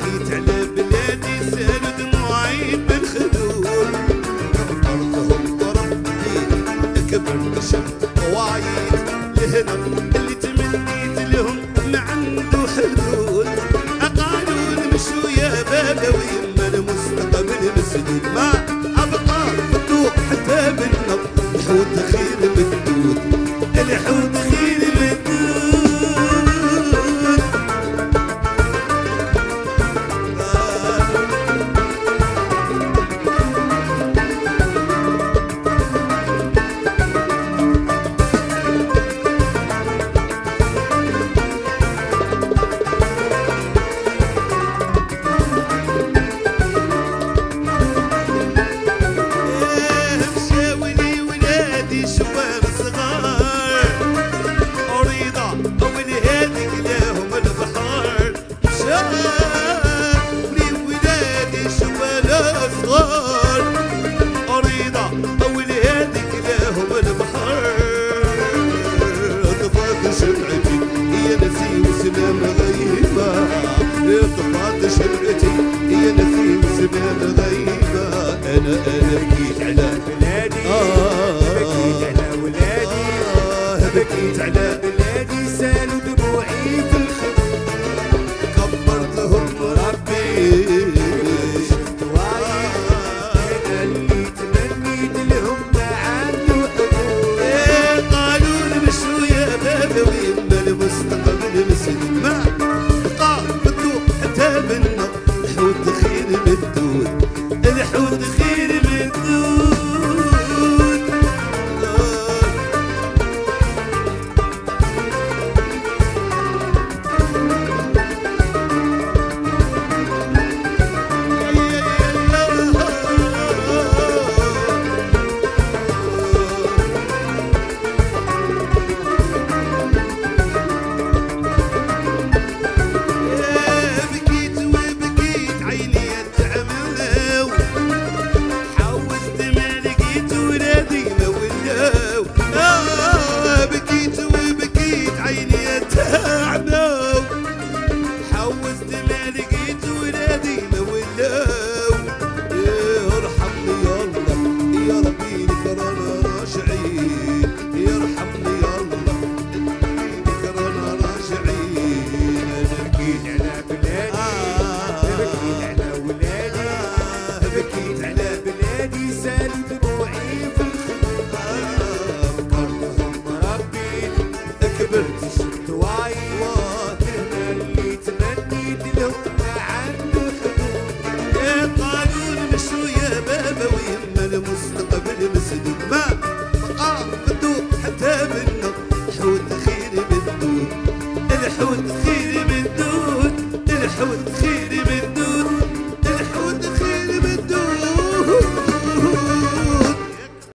بكيت على بلادي سالوا دموعي بالخدود كبرتهم وربيت كبرت شفت قواعيد الهنا اللي تمنيت لهم ما عنده حدود قالوا نمشوا يا بابا ويما المستقبل مسدود ما ابقى فتوح حتى بالنار الحوت خير مدود الحوت خير مدود شمعتي هي نسيم سنان غيبة أنا بكيت على بلادي بكيت على ولادي بكيت على بلادي سالوا دموعي في الخد كبرتهم ربي شفت وعي أنا اللي تمنيت لهم ما عنده حدود قالوا نمشوا يا بابا ويما المستقبل مسدود ما بقى بدو حتى بالنار الحوت خير مدود الحوت خير مدود كبرت شفت وعي